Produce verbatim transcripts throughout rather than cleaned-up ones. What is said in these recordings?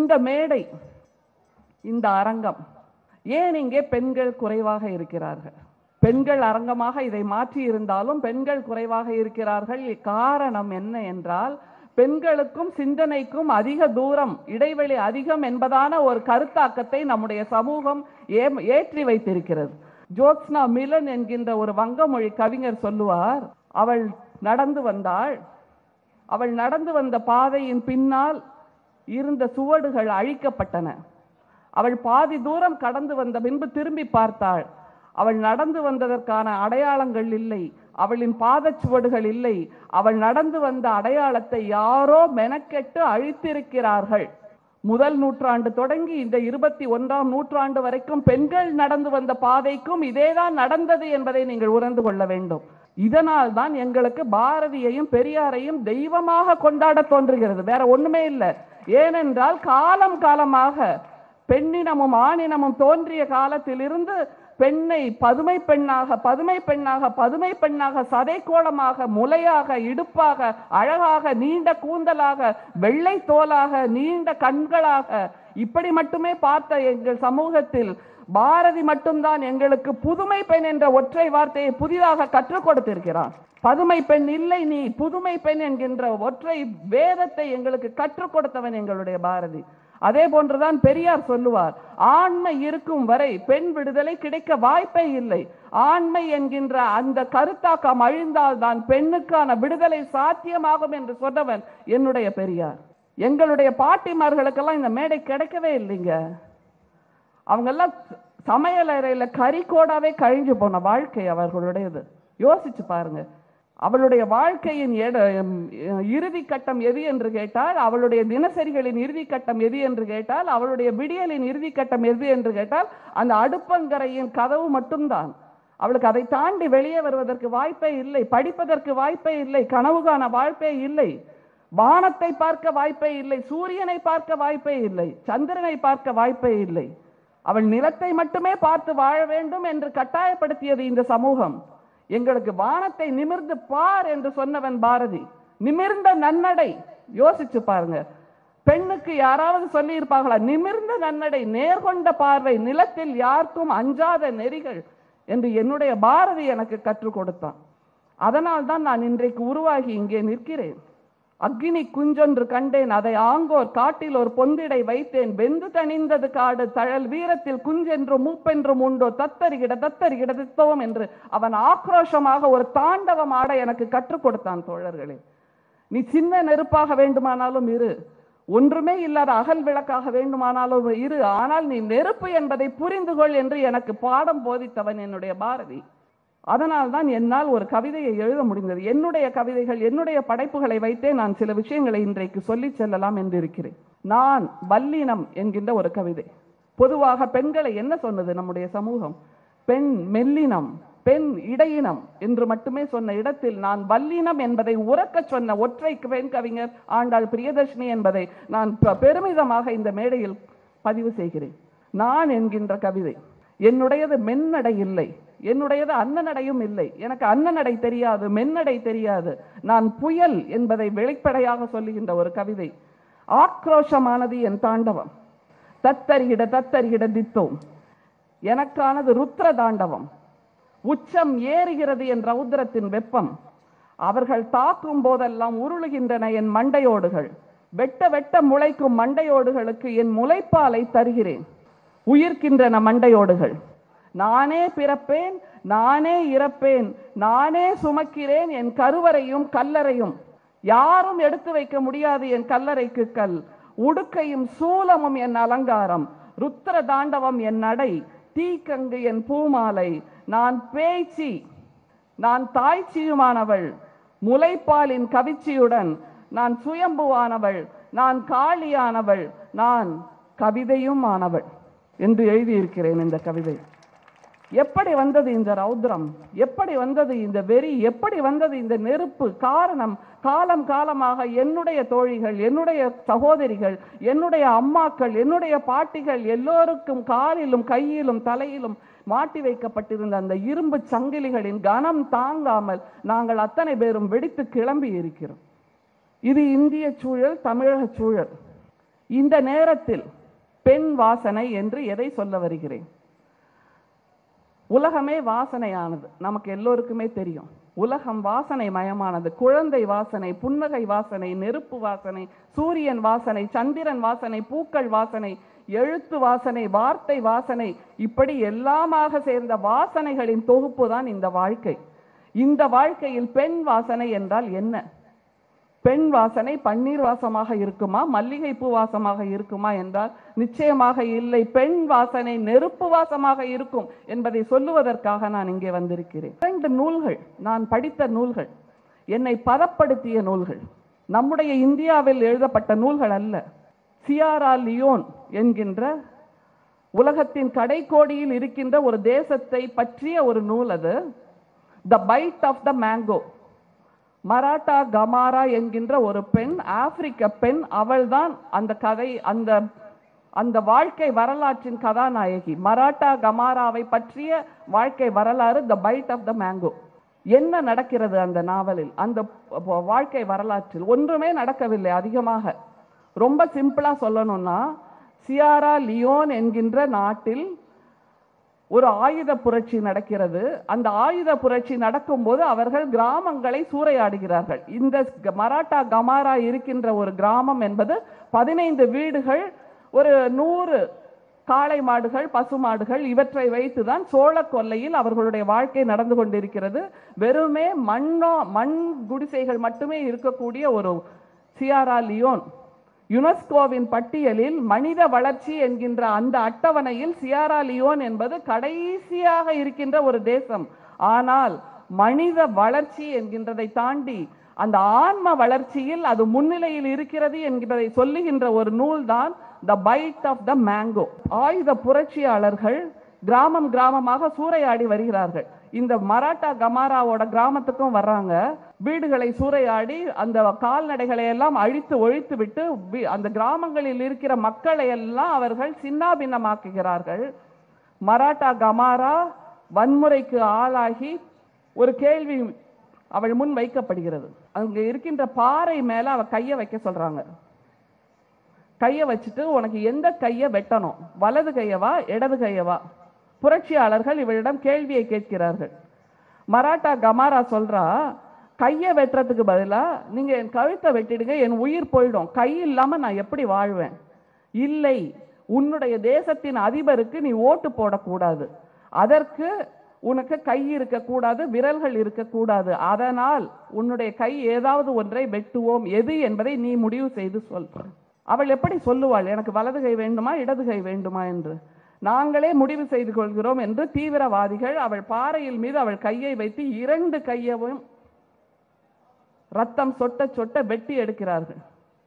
இந்த மேடை, இந்த அரங்கம், ஏன் இங்கே பெண்கள் குறைவாக இருக்கிறார்கள்? பெண்கள் அரங்கமாக இதை மாற்றி இருந்தாலும் பெண்கள் குறைவாக இருக்கிறார்கள். காரணம் என்ன என்றால், பெண்களுக்கும் சிந்தனைக்கும் அதிக தூரம், இடைவெளி அதிகம் என்பதான ஒரு கருத்தாக்கத்தை நம்முடைய சமூகம் ஏற்றி வைத்திருக்கிறது. ஜோத்ஸ்னா மிலன் என்கின்ற ஒரு வங்கமொழி கவிஞர் சொல்லுவார், அவள் நடந்து வந்தாள், அவள் நடந்து வந்த பாதையின் பின்னால் இருந்த சுவடுகள் அழிக்கப்பட்டன. அவள் பாதி தூரம் கடந்து வந்த பின்பு திரும்பி பார்த்தாள். அவள் நடந்து வந்ததற்கான அடையாளங்கள் இல்லை, அவளின் பாதச்சுவடுகள் இல்லை. அவள் நடந்து வந்த அடையாளத்தை யாரோ மெனக்கெட்டு அழித்திருக்கிறார்கள். முதல் நூற்றாண்டு தொடங்கி இந்த இருபத்தி ஒன்றாம் நூற்றாண்டு வரைக்கும் பெண்கள் நடந்து வந்த பாதைக்கும் இதேதான் நடந்தது என்பதை நீங்கள் உணர்ந்து கொள்ள வேண்டும். இதனால் தான் எங்களுக்கு பாரதியையும் பெரியாரையும் தெய்வமாக கொண்டாட தோன்றுகிறது, வேற ஒண்ணுமே இல்லை. ஏனென்றால் காலம் காலமாக பெண்ணினமும் ஆணினமும் தோன்றிய காலத்திலிருந்து பெண்ணை பதுமை பெண்ணாக பதுமை பெண்ணாக பதுமை பெண்ணாக சதைக்கோளமாக முலையாக இடுப்பாக அழகாக நீண்ட கூந்தலாக வெள்ளை தோலாக நீண்ட கண்களாக இப்படி மட்டுமே பார்த்த எங்கள் சமூகத்தில் பாரதி மட்டும்தான் எங்களுக்கு புதுமை பெண் என்ற ஒற்றை வார்த்தையை புதிதாக கற்றுக் கொடுத்திருக்கிறார். பதுமை பெண் இல்லை, நீ புதுமை பெண் என்கின்ற ஒற்றை வேதத்தை எங்களுக்கு கற்றுக் கொடுத்தவன் எங்களுடைய பாரதி. அதே போன்றுதான் பெரியார் சொல்லுவார், ஆண்மை இருக்கும் வரை பெண் விடுதலை கிடைக்க வாய்ப்பே இல்லை. ஆண்மை என்கின்ற அந்த கருத்தாக்கம் அழிந்தால் தான் பெண்ணுக்கான விடுதலை சாத்தியமாகும் என்று சொன்னவன் என்னுடைய பெரியார். எங்களுடைய பாட்டிமார்களுக்கெல்லாம் இந்த மேடை கிடைக்கவே இல்லைங்க. அவங்கெல்லாம் சமையல் அறையில கறிக்கோடாவே கழிஞ்சு போன வாழ்க்கை அவர்களுடையது. யோசிச்சு பாருங்க. அவளுடைய வாழ்க்கையின் இறுதி கட்டம் எது என்று கேட்டால், அவளுடைய தினசரிகளின் இறுதி கட்டம் எது என்று கேட்டால், அவளுடைய விடியலின் இறுதி கட்டம் எது என்று கேட்டால் அந்த அடுப்பங்கரையின் கதவு மட்டும்தான். அவளுக்கு அதை தாண்டி வெளியே வருவதற்கு வாய்ப்பே இல்லை, படிப்பதற்கு வாய்ப்பே இல்லை, கனவு காண வாய்ப்பே இல்லை, வானத்தை பார்க்க வாய்ப்பே இல்லை, சூரியனை பார்க்க வாய்ப்பே இல்லை, சந்திரனை பார்க்க வாய்ப்பே இல்லை. அவள் நிலத்தை மட்டுமே பார்த்து வாழ வேண்டும் என்று கட்டாயப்படுத்தியது இந்த சமூகம். எங்களுக்கு வானத்தை நிமிர்ந்து பார் என்று சொன்னவன் பாரதி. நிமிர்ந்த நன்னடை, யோசிச்சு பாருங்க. பெண்ணுக்கு யாராவது சொல்லி இருப்பார்களா? நிமிர்ந்த நன்னடை, நேர்கொண்ட பார்வை, நிலத்தில் யாருக்கும் அஞ்சாத நெறிகள் என்று என்னுடைய பாரதி எனக்கு கற்றுக் கொடுத்தான். அதனால் தான் நான் இன்றைக்கு உருவாகி இங்கே நிற்கிறேன். அக்னி குஞ்சொன்று கண்டேன், அதை ஆங்கோர் காட்டில் ஒரு பொந்திடை வைத்தேன், வெந்து தணிந்தது காடு தழல் வீரத்தில் குஞ்சென்றும் மூப்பென்றும் உண்டோ தத்தரிகிட தத்தரிகிட தித்தோம் என்று அவன் ஆக்ரோஷமாக ஒரு தாண்டவம் ஆட எனக்கு கற்றுக் கொடுத்தான். தோழர்களே, நீ சின்ன நெருப்பாக வேண்டுமானாலும் இரு, ஒன்றுமே இல்லாத அகல் விளக்காக வேண்டுமானாலும் இரு, ஆனால் நீ நெருப்பு என்பதை புரிந்து கொள் என்று எனக்கு பாடம் போதித்தவன் என்னுடைய பாரதி. அதனால் தான் என்னால் ஒரு கவிதையை எழுத முடிந்தது. என்னுடைய கவிதைகள், என்னுடைய படைப்புகளை வைத்தே நான் சில விஷயங்களை இன்றைக்கு சொல்லி செல்லலாம் என்று இருக்கிறேன். நான் வல்லினம் என்கின்ற ஒரு கவிதை. பொதுவாக பெண்களை என்ன சொன்னது நம்முடைய சமூகம்? பெண் மெல்லினம், பெண் இடையினம் என்று மட்டுமே சொன்ன இடத்தில் நான் வல்லினம் என்பதை உறக்க சொன்ன ஒற்றை பெண் கவிஞர் ஆண்டாள் பிரியதர்ஷினி என்பதை நான் பெருமிதமாக இந்த மேடையில் பதிவு செய்கிறேன். நான் என்கின்ற கவிதை என்னுடையது மென்னடை இல்லை, என்னுடையது அன்னநடையும் இல்லை. எனக்கு அன்னநடை தெரியாது, மென்னடை தெரியாது. நான் புயல் என்பதை வெளிப்படையாக சொல்லுகின்ற ஒரு கவிதை. ஆக்ரோஷமானது என் தாண்டவம், தத்தரிகிட தத்தரிகிட தித்தோம். எனக்கானது ருத்ர தாண்டவம். உச்சம் ஏறுகிறது என் ரௌத்ரத்தின் வெப்பம். அவர்கள் தாக்கும் போதெல்லாம் உருளுகின்றன என் மண்டையோடுகள். வெட்ட வெட்ட முளைக்கும் மண்டையோடுகளுக்கு என் முளைப்பாலை தருகிறேன். உயிர்க்கின்றன மண்டையோடுகள். நானே பிறப்பேன், நானே இறப்பேன், நானே சுமக்கிறேன் என் கருவறையும் கல்லறையும். யாரும் எடுத்து வைக்க முடியாது என் கல்லறைக்கு கல். உடுக்கையும் சூலமும் என் அலங்காரம். ருத்ர தாண்டவம் என் நடை, தீக்கங்கு என் பூமாலை. நான் பேய்ச்சி, நான் தாய்ச்சியுமானவள். முளைப்பாலின் கவிச்சியுடன் நான் சுயம்புவானவள், நான் காளியானவள், நான் கவிதையும் ஆனவள் என்று எழுதியிருக்கிறேன். இந்த கவிதை எப்படி வந்தது? இந்த ரௌத்ரம் எப்படி வந்தது? இந்த வெறி எப்படி வந்தது? இந்த நெருப்பு காரணம் காலம் காலமாக என்னுடைய தோழிகள், என்னுடைய சகோதரிகள், என்னுடைய அம்மாக்கள், என்னுடைய பாட்டிகள் எல்லோருக்கும் காலிலும் கையிலும் தலையிலும் மாட்டி வைக்கப்பட்டிருந்த அந்த இரும்பு சங்கிலிகளின் கனம் தாங்காமல் நாங்கள் அத்தனை பேரும் வெடித்து கிளம்பி இருக்கிறோம். இது இந்திய சூழல், தமிழக சூழல். இந்த நேரத்தில் பெண் வாசனை என்று எதை சொல்ல வருகிறேன்? உலகமே வாசனையானது, நமக்கு எல்லோருக்குமே தெரியும். உலகம் வாசனை மயமானது. குழந்தை வாசனை, புன்னகை வாசனை, நெருப்பு வாசனை, சூரியன் வாசனை, சந்திரன் வாசனை, பூக்கள் வாசனை, எழுத்து வாசனை, வார்த்தை வாசனை, இப்படி எல்லாமாக சேர்ந்த வாசனைகளின் தொகுப்பு தான் இந்த வாழ்க்கை. இந்த வாழ்க்கையில் பெண் வாசனை என்றால் என்ன? பெண் வாசனை பன்னீர் வாசமாக இருக்குமா, மல்லிகை பூ வாசமாக இருக்குமா என்றால் நிச்சயமாக இல்லை. பெண் வாசனை நெருப்பு வாசமாக இருக்கும் என்பதை சொல்லுவதற்காக நான் இங்கே வந்திருக்கிறேன். இரண்டு நூல்கள், நான் படித்த நூல்கள், என்னை பதப்படுத்திய நூல்கள், நம்முடைய இந்தியாவில் எழுதப்பட்ட நூல்கள் அல்ல. சியாரா லியோன் என்கின்ற உலகத்தின் கடைக்கோடியில் இருக்கின்ற ஒரு தேசத்தை பற்றிய ஒரு நூல் அது. The bite of the mango. Mariatu Kamara என்கின்ற ஒரு பெண், ஆப்பிரிக்க பெண், அவள்தான் அந்த கதை, அந்த அந்த வாழ்க்கை வரலாற்றின் கதாநாயகி. மராட்டா கமாராவை பற்றிய வாழ்க்கை வரலாறு the bite of the mango. என்ன நடக்கிறது அந்த நாவலில், அந்த வாழ்க்கை வரலாற்றில்? ஒன்றுமே நடக்கவில்லை அதிகமாக. ரொம்ப சிம்பிளா சொல்லணும்னா, சியாரா லியோன் என்கின்ற நாட்டில் ஒரு ஆயுத புரட்சி நடக்கிறது. அந்த ஆயுத புரட்சி நடக்கும்போது அவர்கள் கிராமங்களை சூறையாடுகிறார்கள். இந்த மராட்டா கமாரா இருக்கின்ற ஒரு கிராமம் என்பது பதினைந்து வீடுகள், ஒரு நூறு காளை மாடுகள், பசுமாடுகள், இவற்றை வைத்துதான் சோழ கொல்லையில் அவர்களுடைய வாழ்க்கை நடந்து கொண்டிருக்கிறது. வெறுமே மண்ணோ மண் குடிசைகள் மட்டுமே இருக்கக்கூடிய ஒரு சியாரா லியோன் யுனெஸ்கோவின் பட்டியலில் மனித வளர்ச்சி என்கின்ற அந்த அட்டவணையில் சியாரா லியோன் என்பது கடைசியாக இருக்கின்ற ஒரு தேசம். ஆனால் மனித வளர்ச்சி என்கின்றதை தாண்டி அந்த ஆன்ம வளர்ச்சியில் அது முன்னிலையில் இருக்கிறது என்கிறதை சொல்லுகின்ற ஒரு நூல் தான் the bite of the mango. ஆயுத புரட்சியாளர்கள் கிராமம் கிராமமாக சூறையாடி வருகிறார்கள். இந்த மராட்டா கமாராவோட கிராமத்துக்கும் வர்றாங்க. வீடுகளை சூறையாடி அந்த கால்நடைகளை எல்லாம் அழித்து ஒழித்து விட்டு அந்த கிராமங்களில் இருக்கிற மக்களை எல்லாம் அவர்கள் சின்னாபின்னமாக்குகிறார்கள். மராட்டா கமாரா வன்முறைக்கு ஆளாகி ஒரு கேள்வி அவள் முன் வைக்கப்படுகிறது. அங்க இருக்கின்ற பாறை மேல அவ கையை வைக்க சொல்றாங்க. கையை வச்சுட்டு, உனக்கு எந்த கையை வெட்டணும், வலது கையவா இடது கையவா? புரட்சியாளர்கள் இவளிடம் கேள்வியை கேட்கிறார்கள். மராட்டா கமாரா சொல்றா, கையை வெட்டுறதுக்கு பதிலா நீங்க என் கழுத்தை வெட்டிடுங்க, என் உயிர் போயிடும், கை இல்லாம நான் எப்படி வாழ்வேன்? இல்லை, உன்னுடைய தேசத்தின் அதிபருக்கு நீ ஓட்டு போடக்கூடாது, அதற்கு உனக்கு கை இருக்கக்கூடாது, விரல்கள் இருக்கக்கூடாது, அதனால் உன்னுடைய கை ஏதாவது ஒன்றை வெட்டுவோம், எது என்பதை நீ முடிவு செய்து சொல். அவள் எப்படி சொல்லுவாள், எனக்கு வலது கை வேண்டுமா இடது கை வேண்டுமா என்று? நாங்களே முடிவு செய்து கொள்கிறோம் என்று தீவிரவாதிகள் அவள் பாறையில் மீது அவள் கையை வைத்து இரண்டு கையவும் ரத்தம் சொட்ட சொட்ட வெட்டி எடுக்கிறார்கள்.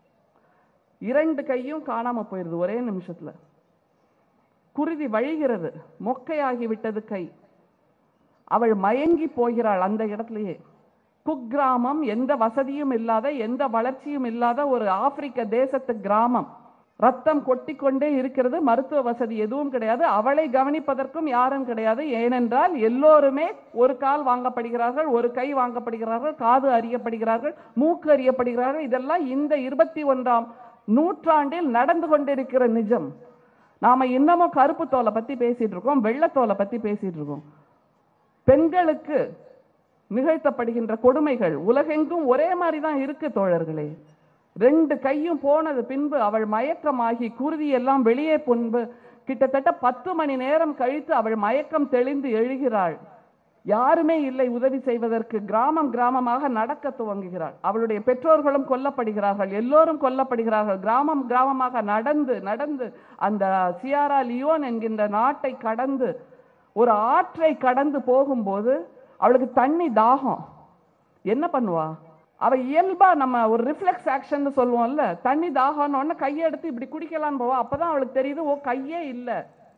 இரண்டு கையும் காணாம போயிருது ஒரே நிமிஷத்துல. குருதி வழிகிறது, மொக்கையாகிவிட்டது கை. அவள் மயங்கி போகிறாள் அந்த இடத்திலேயே. குக்கிராமம், எந்த வசதியும் இல்லாத, எந்த வளர்ச்சியும் இல்லாத ஒரு ஆப்பிரிக்க தேசத்து கிராமம். ரத்தம் கொட்டி கொண்டே இருக்கிறது, மருத்துவ வசதி எதுவும் கிடையாது, அவளை கவனிப்பதற்கும் யாரும் கிடையாது. ஏனென்றால் எல்லோருமே ஒரு கால் வாங்கப்படுகிறார்கள், ஒரு கை வாங்கப்படுகிறார்கள், காது அறியப்படுகிறார்கள், மூக்கு அறியப்படுகிறார்கள். இதெல்லாம் இந்த இருபத்தி ஒன்றாம் நூற்றாண்டில் நடந்து கொண்டிருக்கிற நிஜம். நாம இன்னமும் கருப்பு தோலை பத்தி பேசிட்டு இருக்கோம், வெள்ளத்தோலை பத்தி பேசிட்டு இருக்கோம். பெண்களுக்கு நிகழ்த்தப்படுகின்ற கொடுமைகள் உலகெங்கும் ஒரே மாதிரி தான் இருக்கு தோழர்களே. ரெண்டு கையும் போனது பின்பு அவள் மயக்கமாகி குருதி எல்லாம் வெளியே பொன்பு கிட்டத்தட்ட பத்து மணி நேரம் கழித்து அவள் மயக்கம் தெளிந்து எழுகிறாள். யாருமே இல்லை உதவி செய்வதற்கு. கிராமம் கிராமமாக நடக்க துவங்குகிறாள். அவளுடைய பெற்றோர்களும் கொல்லப்படுகிறார்கள், எல்லோரும் கொல்லப்படுகிறார்கள். கிராமம் கிராமமாக நடந்து நடந்து அந்த சியாரா லியோன் என்கின்ற நாட்டை கடந்து ஒரு ஆற்றை கடந்து போகும்போது அவளுக்கு தண்ணி தாகம். என்ன பண்ணுவா அவ? இயல்பா நம்ம ஒரு ரிஃப்ளெக்ஸ் ஆக்ஷன் சொல்லுவோம்ல, தண்ணி தாகம்னு கையை எடுத்து இப்படி குடிக்கலான்னு போவா. அப்பதான் அவளுக்கு தெரியுது, ஓ கையே இல்லை.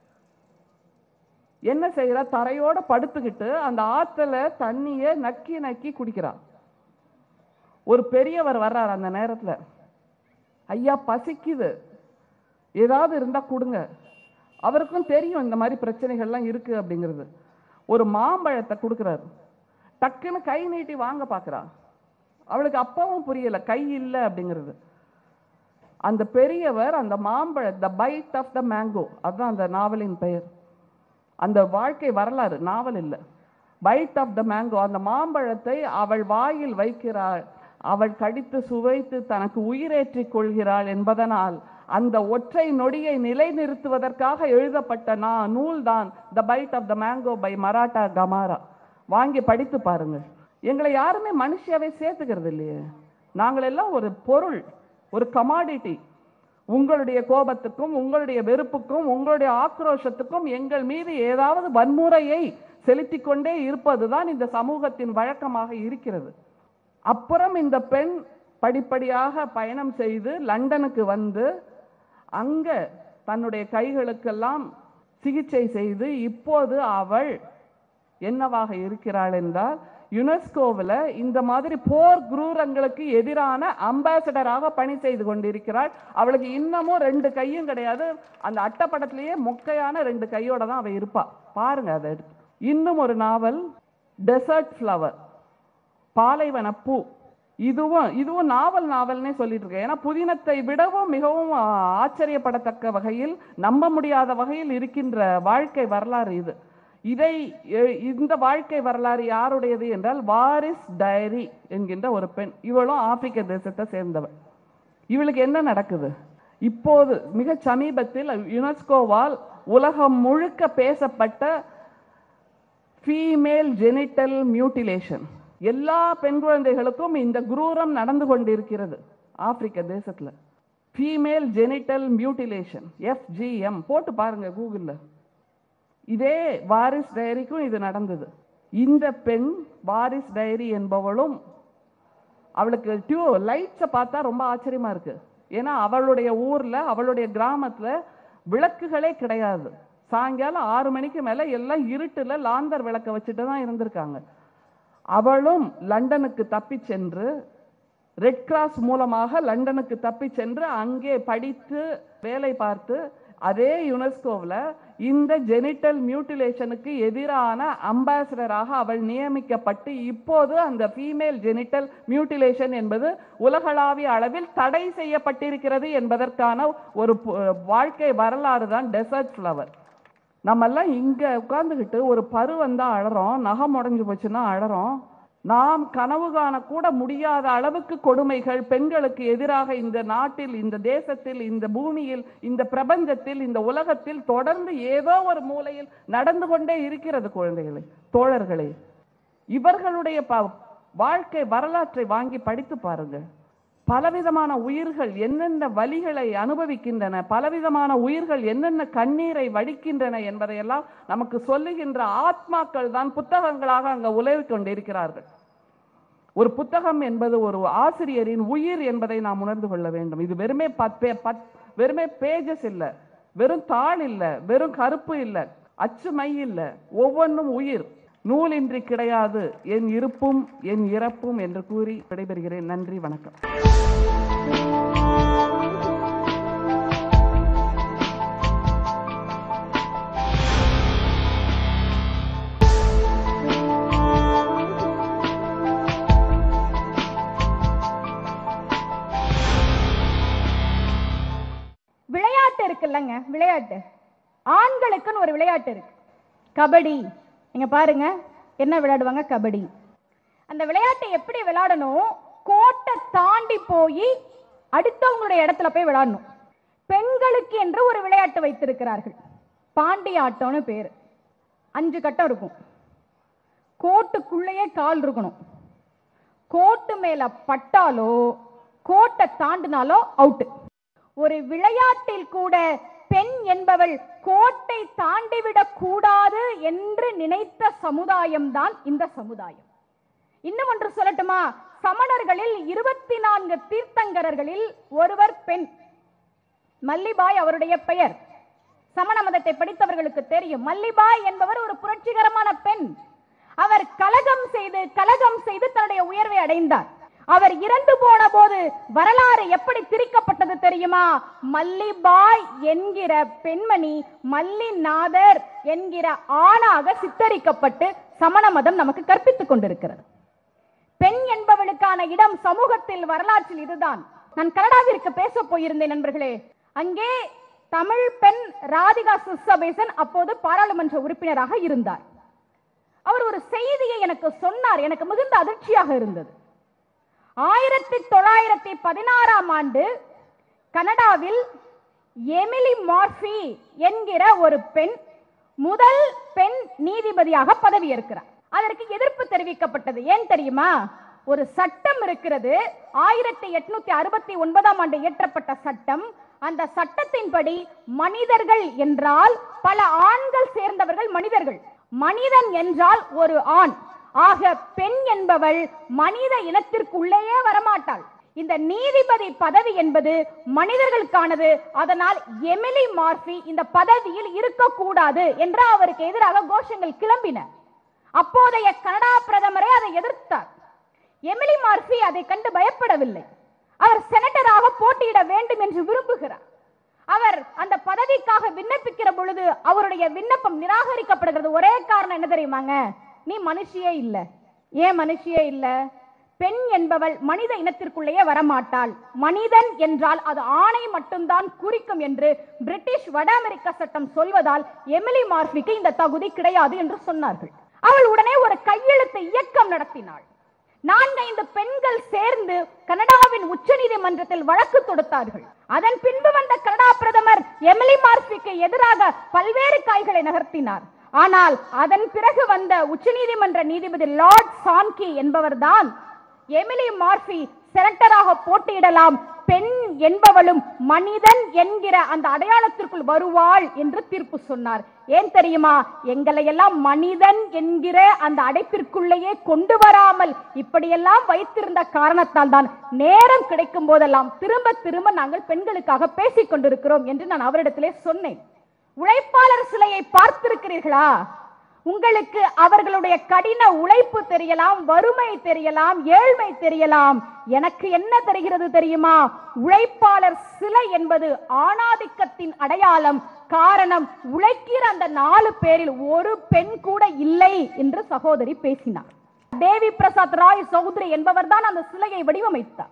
என்ன செய்யறா? தரையோட படுத்துக்கிட்டு அந்த ஆத்துல தண்ணியை நக்கி நக்கி குடிக்கிறா. ஒரு பெரியவர் வர்றார் அந்த நேரத்துல. ஐயா பசிக்குது, ஏதாவது இருந்தா கொடுங்க. அவருக்கும் தெரியும் இந்த மாதிரி பிரச்சனைகள்லாம் இருக்கு அப்படிங்கிறது. ஒரு மாம்பழத்தை கொடுக்குறாரு. டக்குன்னு கை நீட்டி வாங்க பார்க்குறா. அவளுக்கு அப்பவும் புரியல கை இல்லை அப்படிங்கிறது. அந்த பெரியவர் அந்த மாம்பழ the bite of the mango, அதுதான் அந்த நாவலின் பெயர். அந்த வாழ்க்கை வரலாறு, நாவல் இல்லை, பைட் ஆஃப் த மேங்கோ. அந்த மாம்பழத்தை அவள் வாயில் வைக்கிறாள், அவள் கடித்து சுவைத்து தனக்கு உயிரேற்றிக் கொள்கிறாள் என்பதனால் அந்த ஒற்றை நொடியை நிலைநிறுத்துவதற்காக எழுதப்பட்ட நான் நூல் தான் the bite of the mango by Mariatu Kamara. வாங்கி படித்து பாருங்கள். எங்களை யாருமே மனுஷியாவே சேர்த்துக்கிறது இல்லையே. நாங்கள் எல்லாம் ஒரு பொருள், ஒரு கமாடிட்டி. உங்களுடைய கோபத்துக்கும் உங்களுடைய வெறுப்புக்கும் உங்களுடைய ஆக்ரோஷத்துக்கும் எங்கள் மீது ஏதாவது வன்முறையை செலுத்தி கொண்டே இருப்பதுதான் இந்த சமூகத்தின் வழக்கமாக இருக்கிறது. அப்புறம் இந்த பெண் படிப்படியாக பயணம் செய்து லண்டனுக்கு வந்து அங்க தன்னுடைய கைகளுக்கெல்லாம் சிகிச்சை செய்து இப்போது அவள் என்னவாக இருக்கிறாள் என்றால் யுனெஸ்கோவில் இந்த மாதிரி போர் குரூரங்களுக்கு எதிரான அம்பாசடராக பணி செய்து கொண்டிருக்கிறாள். அவளுக்கு இன்னமும் ரெண்டு கையும் கிடையாது. அந்த அட்டப்படத்திலேயே மொக்கையான ரெண்டு கையோட தான் அவள் இருப்பா. பாருங்க அதை எடுத்து. இன்னும் ஒரு நாவல் டெசர்ட் ஃப்ளவர், பாலைவன பூ. இதுவும் இதுவும் நாவல் நாவல்னே சொல்லிட்டு இருக்கேன். ஏன்னா புதினத்தை விடவும் மிகவும் ஆச்சரியப்படத்தக்க வகையில், நம்ப முடியாத வகையில் இருக்கின்ற வாழ்க்கை வரலாறு இது. இதை இந்த வாழ்க்கை வரலாறு யாருடையது என்றால் வாரிஸ் டைரி என்கின்ற ஒரு பெண். இவளும் ஆப்பிரிக்க தேசத்தை சேர்ந்தவள். இவளுக்கு என்ன நடக்குது இப்போது? மிக சமீபத்தில் யுனெஸ்கோவால் உலகம் முழுக்க பேசப்பட்ட ஃபீமேல் ஜெனிட்டல் மியூட்டிலேஷன். எல்லா பெண் குழந்தைகளுக்கும் இந்த குரூரம் நடந்து கொண்டிருக்கிறது ஆப்பிரிக்க தேசத்துல. ஃபீமேல் ஜெனிட்டல் மியூட்டிலேஷன், எஃப்ஜிஎம் போட்டு பாருங்க கூகுளில். இதே வாரிஸ் டைரிக்கும் இது நடந்தது. இந்த பெண் வாரிஸ் டைரி என்பவளும், அவளுக்கு டியூ லைட்ஸை பார்த்தா ரொம்ப ஆச்சரியமா இருக்கு. ஏன்னா அவளுடைய ஊர்ல, அவளுடைய கிராமத்துல விளக்குகளே கிடையாது. சாயங்காலம் ஆறு மணிக்கு மேல எல்லாம் இருட்டுல லாந்தர் விளக்க வச்சுட்டு தான் இருந்திருக்காங்க. அவளும் லண்டனுக்கு தப்பி சென்று, ரெட் கிராஸ் மூலமாக லண்டனுக்கு தப்பி சென்று அங்கே படித்து வேலை பார்த்து அதே யுனெஸ்கோவில் இந்த ஜெனிட்டல் மியூட்டிலேஷனுக்கு எதிரான அம்பாசிடராக அவள் நியமிக்கப்பட்டு இப்போது அந்த ஃபீமேல் ஜெனிட்டல் மியூட்டிலேஷன் என்பது உலகளாவிய அளவில் தடை செய்யப்பட்டிருக்கிறது என்பதற்கான ஒரு வாழ்க்கை வரலாறு தான் டெசர்ட் ஃப்ளவர். நம்மெல்லாம் இங்கே உட்கார்ந்துக்கிட்டு ஒரு பரு வந்தால் அழறோம், நகம் உடஞ்சி போச்சுன்னா அழறோம். நாம் கனவு காணக்கூட முடியாத அளவுக்கு கொடுமைகள் பெண்களுக்கு எதிராக இந்த நாட்டில், இந்த தேசத்தில், இந்த பூமியில், இந்த பிரபஞ்சத்தில், இந்த உலகத்தில் தொடர்ந்து ஏதோ ஒரு மூலையில் நடந்து கொண்டே இருக்கிறது. குழந்தைகளே, தோழர்களே, இவர்களுடைய வாழ்க்கை வரலாற்றை வாங்கி படித்து பாருங்க. பலவிதமான உயிர்கள் என்னென்ன வலிகளை அனுபவிக்கின்றன, பலவிதமான உயிர்கள் என்னென்ன கண்ணீரை வடிக்கின்றன என்பதையெல்லாம் நமக்கு சொல்லுகின்ற ஆத்மாக்கள் தான் புத்தகங்களாக அங்க உலவிக் கொண்டிருக்கிறார்கள். ஒரு புத்தகம் என்பது ஒரு ஆசிரியரின் உயிர் என்பதை நாம் உணர்ந்து கொள்ள வேண்டும். இது வெறுமே பத் வெறுமே பேஜஸ் இல்லை, வெறும் தாள் இல்லை, வெறும் கருப்பு இல்லை, அச்சு மை இல்லை, ஒவ்வொன்றும் உயிர். நூலின்றி கிடையாது என் இருப்பும் என் இறப்பும் என்று கூறி விடைபெறுகிறேன். நன்றி, வணக்கம். விளையாட்டு இருக்குல்லங்க, விளையாட்டு ஆண்களுக்குன்னு ஒரு விளையாட்டு இருக்கு, கபடி. நீங்க பாருங்க என்ன விளையாடுவாங்க, கபடி. அந்த விளையாட்டை எப்படி விளையாடணும், கோட்டை தாண்டி போய் அடுத்தவங்களுடைய இடத்துல போய் விளையாடணும். பெண்களுக்கு என்று ஒரு விளையாட்டு வைத்திருக்கிறார்கள், பாண்டி ஆட்டம்னு பேரு. அஞ்சு கட்டம் இருக்கும், கோட்டுக்குள்ளேயே கால் இருக்கணும். கோட்டு மேல பட்டாலோ கோட்டை தாண்டினாலோ அவுட்டு. ஒரு விளையாட்டில் கூட பெண் என்பவள் கோட்டை தாண்டிவிடக் கூடாது என்று நினைத்த சமுதாயம் தான் இந்த சமுதாயம். இன்னும் ஒன்று சொல்லட்டுமா, சமணர்களில் இருபத்தி நான்கு தீர்த்தங்கரர்களில் ஒருவர் பெண். மல்லிபாய் அவருடைய பெயர். சமண மதத்தை படித்தவர்களுக்கு தெரியும். மல்லிபாய் என்பவர் ஒரு புரட்சிகரமான பெண். அவர் கலகம் செய்து கலகம் செய்து தன்னுடைய உயர்வை அடைந்தார். அவர் இறந்து போன போது வரலாறு எப்படி திரிக்கப்பட்டது தெரியுமா? மல்லிபாய் என்கிற பெண்மணி மல்லிநாதர் என்கிற ஆணாக சித்தரிக்கப்பட்டு சமண மதம் நமக்கு கற்பித்துக் கொண்டிருக்கிறது. பெண் என்பவளுக்கான இடம் சமூகத்தில், வரலாற்றில் இதுதான். நான் கனடாவிற்கு பேச போயிருந்தேன் நண்பர்களே. அங்கே தமிழ் பெண் ராதிகா சிஸ்ஸபேசன் அப்போது பாராளுமன்ற உறுப்பினராக இருந்தார். அவர் ஒரு செய்தியை எனக்கு சொன்னார், எனக்கு மிகுந்த அதிர்ச்சியாக இருந்தது. ஆயிரத்தி தொள்ளாயிரத்தி பதினாறாம் ஆண்டு கனடாவில் எமிலி மார்ஃபி என்கிற ஒரு பெண் முதல் பெண் நீதிபதியாக பதவியேற்கிறார். அதற்கு எதிர்ப்பு தெரிவிக்கப்பட்டது. ஏன் தெரியுமா? ஒரு சட்டம் இருக்கிறது, ஆயிரத்தி எட்நூத்தி அறுபத்தி ஒன்பதாம் ஆண்டு இயற்றப்பட்ட சட்டம். அந்த சட்டத்தின்படி மனிதர்கள் என்றால் பல ஆண்கள் சேர்ந்தவர்கள் மனிதர்கள், மனிதன் என்றால் ஒரு ஆண். ஆக பெண் என்பவள் மனித இனத்திற்குள்ளேயே வரமாட்டாள். இந்த நீதிபதி பதவி என்பது மனிதர்களுக்கானது. அதனால் எமிலி மார்ஃபி இந்த பதவியில் இருக்கக்கூடாது என்று அவருக்கு எதிராக கோஷங்கள் கிளம்பின. அப்போதைய கனடா பிரதமரே அதை எதிர்த்தார். எமிலி மார்ஃபி அதை கண்டு பயப்படவில்லை. அவர் செனட்டராக போட்டியிட வேண்டும் என்று விரும்புகிறார். அவர் அந்த பதவிக்காக விண்ணப்பிக்கிற பொழுது அவருடைய விண்ணப்பம் நிராகரிக்கப்படுகிறது. ஒரே காரணம் என்ன தெரியுமாங்க? நீ மனுஷியே இல்ல. ஏன் மனுஷியே இல்ல? பெண் என்பவள் மனித இனத்திற்குள்ளேயே வரமாட்டாள். மனிதன் என்றால் அது ஆணை மட்டும்தான் குறிக்கும் என்று பிரிட்டிஷ் வட அமெரிக்க சட்டம் சொல்வதால் எமிலி மார்ஃபிக்கு இந்த தகுதி கிடையாது என்று சொன்னார்கள். அவள் உடனே ஒரு கையெழுத்து இயக்கம் நடத்தினாள். நான்கைந்து பெண்கள் சேர்ந்து கனடாவின் உச்ச நீதிமன்றத்தில் வழக்கு தொடுத்தார்கள். அதன் பின்பு வந்த கனடா பிரதமர் எமிலி மார்ஃபிக்கு எதிராக பல்வேறு காய்களை நகர்த்தினார். ஆனால் அதன் பிறகு வந்த உச்ச நீதிமன்ற நீதிபதி லார்ட் சான்கி என்பவர்தான் எமிலி மார்ஃபி செனட்டராக போட்டியிடலாம், பெண் என்பவளும் மனிதன் என்கிற அந்த அடையாளத்திற்குள் வருவாள் என்று தீர்ப்பு சொன்னார். ஏன் தெரியுமா? எங்களை எல்லாம் மனிதன் என்கிற அந்த அடைப்பிற்குள்ளேயே கொண்டு வராமல் இப்படியெல்லாம் வைத்திருந்த காரணத்தால் தான் நேரம் கிடைக்கும் போதெல்லாம் திரும்ப திரும்ப நாங்கள் பெண்களுக்காக பேசிக் கொண்டிருக்கிறோம் என்று நான் அவரிடத்திலே சொன்னேன். உழைப்பாளர் சிலையை பார்த்திருக்கிறீர்களா? உங்களுக்கு அவர்களுடைய கடின உழைப்பு தெரியலாம், வறுமை தெரியலாம், ஏழ்மை தெரியலாம். எனக்கு என்ன தெரிகிறது தெரியுமா? உழைப்பாளர் சிலை என்பது ஆணாதிக்கத்தின் அடையாளம். காரணம், உழைக்கிற அந்த நாலு பேரில் ஒரு பெண் கூட இல்லை என்று சகோதரி பேசினார். தேவி பிரசாத் ராய் சௌத்ரி என்பவர் தான் அந்த சிலையை வடிவமைத்தார்.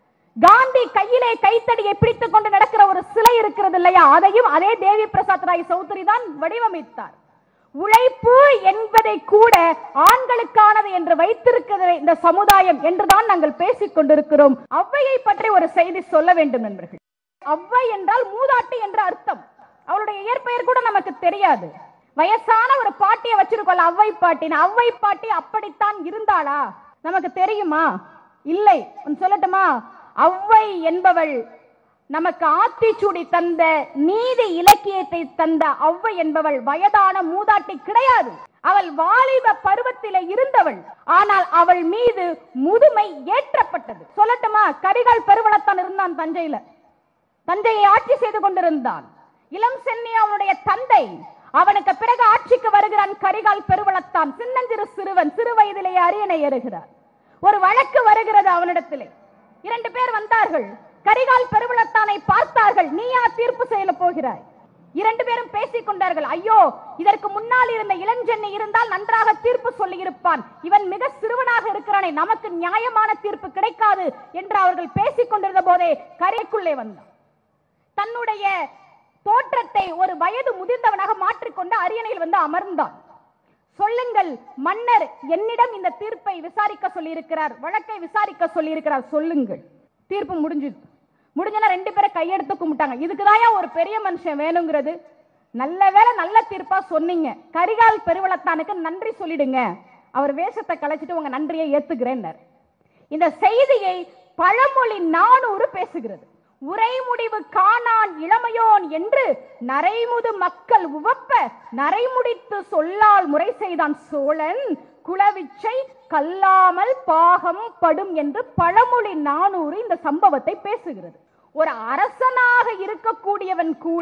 காந்தி கையிலே கைத்தடியை பிடித்துக் கொண்டு நடக்கிற ஒரு சிலை இருக்கிறது இல்லையா, அதையும் அதே தேவி பிரசாத் ராய் சௌத்ரி தான் வடிவமைத்தார். உழைப்பு என்பதை கூட ஆண்களுக்கானது என்று வைத்திருக்கிறது இந்த சமுதாயம் என்றுதான் நாங்கள் பேசிக் கொண்டிருக்கிறோம். ஔவையை பற்றி ஒரு செய்தி சொல்ல வேண்டும் நண்பர்கள். ஔவை என்றால் மூதாட்டி என்ற அர்த்தம். அவளுடைய இயற்பெயர் கூட நமக்கு தெரியாது. வயசான ஒரு பாட்டியை வச்சிருக்கோம் ஔவை பாட்டின்னு. ஔவை பாட்டி அப்படித்தான் இருந்தாளா? நமக்கு தெரியுமா? இல்லை. சொல்லட்டுமா? ஔவை என்பவள் நமக்கு ஆத்திச்சூடி தந்த நீதி இலக்கியத்தை தந்த ஔவை என்பவள் வயதான மூதாட்டி கிடையாது. அவள் வாலிப பருவத்திலே இருந்தவள். ஆனால் அவள் மீது முதுமை ஏற்றப்பட்டது. சொல்லட்டுமா? கரிகால் பெருவளத்தான் இருந்தான் தஞ்சையில. தஞ்சையை ஆட்சி செய்து கொண்டிருந்தான். இளம் சென்னி அவனுடைய தந்தை. அவனுக்கு பிறகு ஆட்சிக்கு வருகிறான் கரிகால் பெருவளத்தான். சின்னஞ்சிறு சிறுவன், சிறு வயதிலேயே அரியணை ஏறுகிறார். ஒரு வழக்கு வருகிறது அவனிடத்திலே. இரண்டு பேர் வந்தார்கள். கரிகால் பெருவளத்தானை பார்த்தார்கள். நீயா தீர்ப்பு செய்ய போகிறாய்? இரண்டு பேரும் பேசிக் கொண்டார்கள். ஐயோ, இதற்கு முன்னால் இருந்த இளஞ்சென்னை இருந்தால் நன்றாக தீர்ப்பு சொல்லி இருப்பான். இவன் மிக சிறுவனாக இருக்கிறானே, நமக்கு நியாயமான தீர்ப்பு கிடைக்காது என்று அவர்கள் பேசிக் கொண்டிருந்த போதே கரைக்குள்ளே வந்தான். தன்னுடைய தோற்றத்தை ஒரு வயது முதிர்ந்தவனாக மாற்றிக்கொண்டு அரியணையில் வந்து அமர்ந்தான். சொல்லுங்கள் மன்னர், என்னிடம் இந்த தீர்ப்பை விசாரிக்க சொல்லி இருக்கிறார், வழக்கை விசாரிக்க சொல்லி இருக்கிறார், சொல்லுங்கள். தீர்ப்பு முடிஞ்சது. முடிஞ்சனா ரெண்டு பேரை கையெடுத்து கும்பிட்டாங்க. இதுக்குதான் ஒரு பெரிய மனுஷன் வேணுங்கிறது. நல்ல வேளை நல்ல தீர்ப்பா சொன்னீங்க. கரிகால் பெருவளத்தானுக்கு நன்றி சொல்லிடுங்க. அவர் வேஷத்தை கலைச்சிட்டு உங்க நன்றியை ஏத்துக்கிறேன். இந்த செய்தியை பழமொழி நானூறு பேசுகிறது. உரைமுடிவு காணான் இளமையோன் என்று நரைமுது மக்கள் உவப்ப நரைமுடித்து சொல்லால் முறை செய்தான் சோழன் குலவிச்சை கல்லாமல் பாகம் படும் என்று பழமொழி நானூறு இந்த சம்பவத்தை பேசுகிறது. ஒரு அரசனாக இருக்கக்கூடியவன் கூட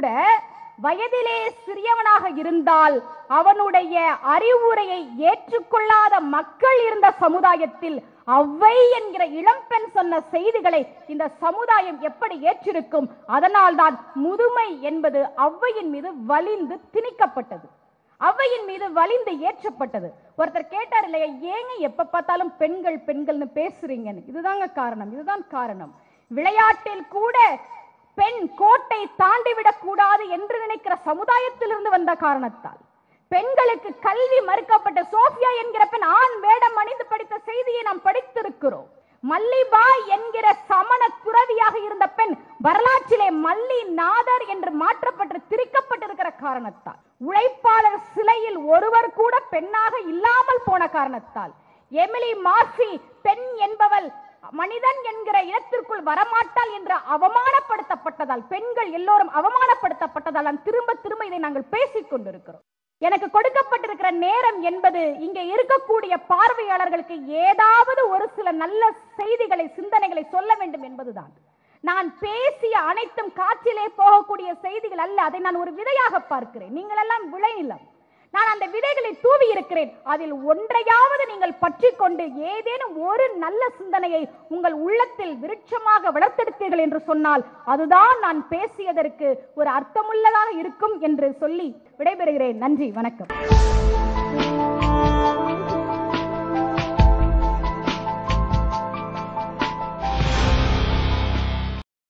வயதிலே சிறியவனாக இருந்தால் அவனுடைய அறிவுரையை ஏற்றுக்கொள்ளாத மக்கள் இருந்த சமுதாயத்தில் ஔவை என்கிற இளம்பெண் சொன்ன செய்திகளை இந்த சமுதாயம் எப்படி ஏற்றிருக்கும்? அதனால்தான் முதுமை என்பது ஔவையின் மீது வலிந்து திணிக்கப்பட்டது, ஔவையின் மீது வலிந்து ஏற்றப்பட்டது. ஒருத்தர் கேட்டார் இல்லையா, ஏங்க எப்ப பார்த்தாலும் பெண்கள் பெண்கள்னு பேசுறீங்கன்னு? இதுதாங்க காரணம், இதுதான் காரணம். விளையாட்டில் கூட பெண் கோட்டை தாண்டிவிடக் கூடாது என்று நினைக்கிற சமுதாயத்திலிருந்து வந்த காரணத்தால் பெண்களுக்கு கல்வி மறுக்கப்பட்ட சோஃபியா என்கிற பெண் ஆண் வேடம் அணிந்து படித்த செய்தியை நாம் படித்திருக்கிறோம். மல்லிபாய் என்கிற சமண துறவியாக இருந்த பெண் வரலாற்றிலே மல்லி நாதர் என்று மாற்றப்பட்டு திரிக்கப்பட்டிருக்கிற காரணத்தால், உழைப்பாளர் சிலையில் ஒருவர் கூட பெண்ணாக இல்லாமல் போன காரணத்தால், எமிலி மார்பி பெண் என்பவள் மனிதன் என்கிற இடத்திற்குள் வரமாட்டாள் என்று அவமானப்படுத்தப்பட்டதால், பெண்கள் எல்லோரும் அவமானப்படுத்தப்பட்டதால் நான் திரும்ப திரும்ப இதை நாங்கள் பேசிக் கொண்டிருக்கிறோம். எனக்கு கொடுக்கப்பட்டிருக்கிற நேரம் என்பது இங்கே இருக்கக்கூடிய பார்வையாளர்களுக்கு ஏதாவது ஒரு சில நல்ல செய்திகளை, சிந்தனைகளை சொல்ல வேண்டும் என்பதுதான். நான் பேசிய அனைத்தும் காற்றிலே போகக்கூடிய செய்திகள் அல்ல. அதை நான் ஒரு விதையாக பார்க்கிறேன். நீங்கள் எல்லாம் விளைநிலம். நான் அந்த விதைகளை தூவி இருக்கிறேன். அதில் ஒன்றையாவது நீங்கள் பற்றி கொண்டு ஏதேனும் ஒரு நல்ல சிந்தனையை உங்கள் உள்ளத்தில் விருட்சமாக வளர்த்தெடுத்தீர்கள் என்று சொன்னால் அதுதான் நான் பேசியதற்கு ஒரு அர்த்தமுள்ளதாக இருக்கும் என்று சொல்லி விடைபெறுகிறேன். நன்றி, வணக்கம்.